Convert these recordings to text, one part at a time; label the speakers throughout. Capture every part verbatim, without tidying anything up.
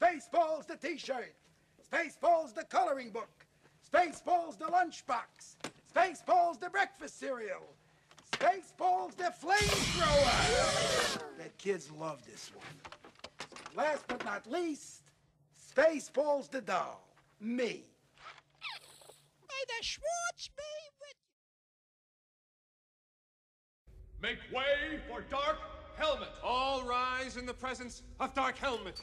Speaker 1: Spaceballs the t-shirt. Spaceballs the coloring book. Spaceballs the lunchbox. Spaceballs the breakfast cereal. Spaceballs the flamethrower. The kids love this one. Last but not least, Spaceballs the doll. Me.
Speaker 2: May the Schwartz be with you.
Speaker 3: Make way for Dark Helmet.
Speaker 4: All rise in the presence of Dark Helmet.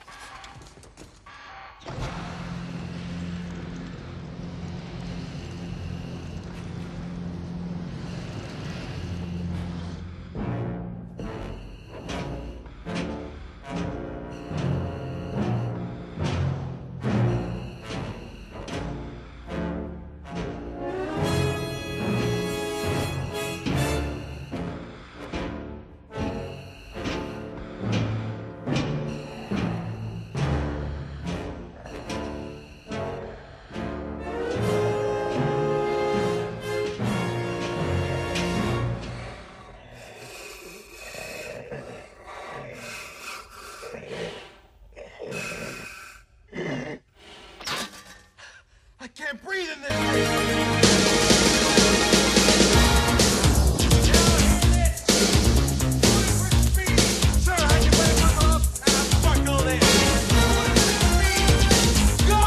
Speaker 2: I can't breathe in this. Sir, I can put it up and I'll buckle in. Go!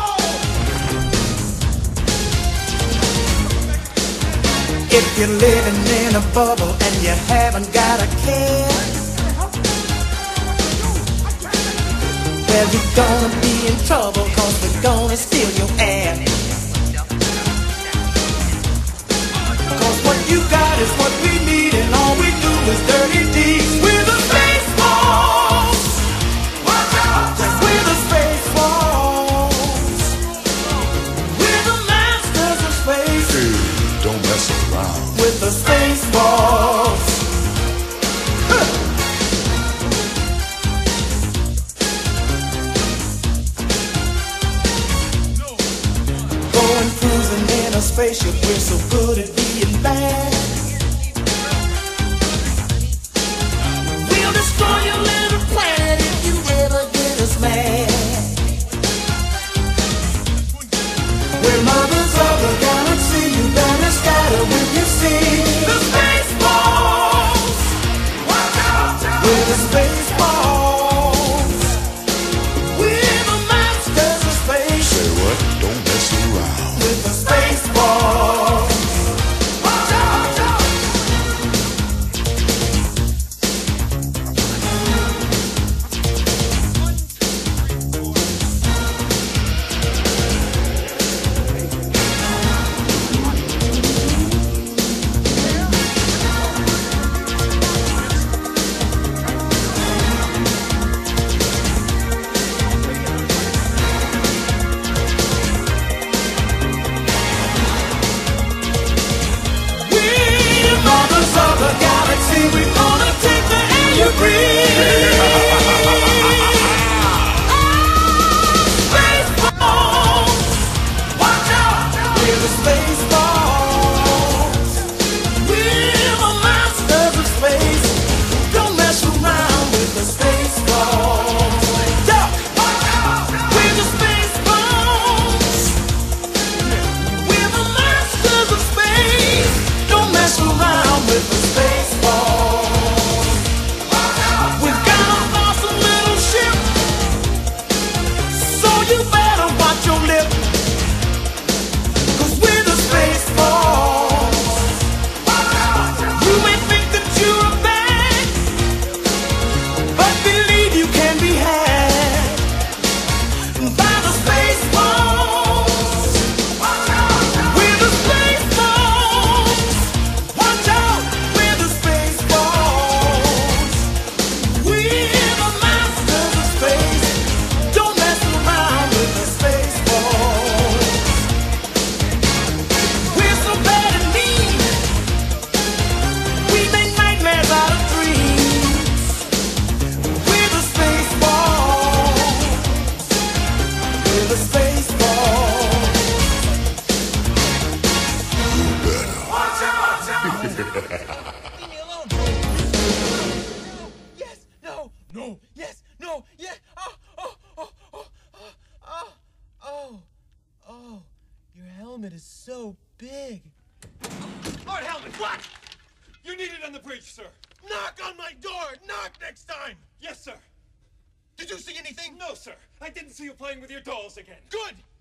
Speaker 5: If you're living in a bubble and you haven't got a care, well, you're gonna be in trouble, cause we're gonna steal your air. Cause what you got is what we need, and all we do is dirty deeds. We're the Spaceballs. Watch out! We're the Spaceballs. We're the masters of space.
Speaker 6: Dude, don't mess around
Speaker 5: with the Spaceballs. Going cruising in a spaceship, we're so good at being bad. We'll destroy your little planet if you ever get us mad. We're mothers of the galaxy, you better scatter when you see the Spaceballs. Watch out! We're the Spaceballs. We're the masters of space.
Speaker 6: Say what? Don't mess around
Speaker 5: with the Spaceballs. Watch out! Of the galaxy, we're gonna take the air you breathe. Spaceballs, watch out! We're the Spaceballs. We're the masters of space. Don't mess around with the Spaceballs. Duck, watch out! We're the Spaceballs. We're the masters of space. Don't mess around with the Spaceballs. We've got an awesome little ship, so you better watch your lip, cause we're the Spaceballs. You may think that you're bad, but believe you can be had by the Spaceballs. We're the Spaceballs. Watch out, we're the Spaceballs. We're the masters of space. Don't mess around with the Spaceballs. We're so bad and mean, we make nightmares out of dreams. We're the Spaceballs. We're the Spaceballs. Watch out! Leave me alone. No. Yes. No. No. Yes. No. Yes. Oh. Oh. Oh. Oh. helmet is so big.
Speaker 3: Lord Helmet, what? You're needed on the bridge, sir.
Speaker 2: Knock on my door! Knock next time!
Speaker 3: Yes, sir.
Speaker 2: Did you see anything?
Speaker 3: No, sir. I didn't see you playing with your dolls again.
Speaker 2: Good!